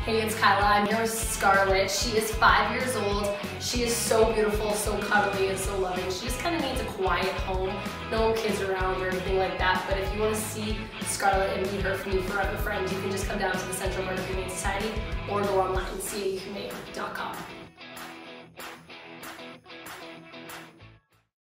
Hey, it's Kyla. I'm here with Scarlett. She is 5 years old. She is so beautiful, so cuddly, and so loving. She just kind of needs a quiet home. No kids around or anything like that. But if you want to see Scarlett and meet her for new forever friend, you can just come down to the Central Alberta Humane Society or go online and see humane.com.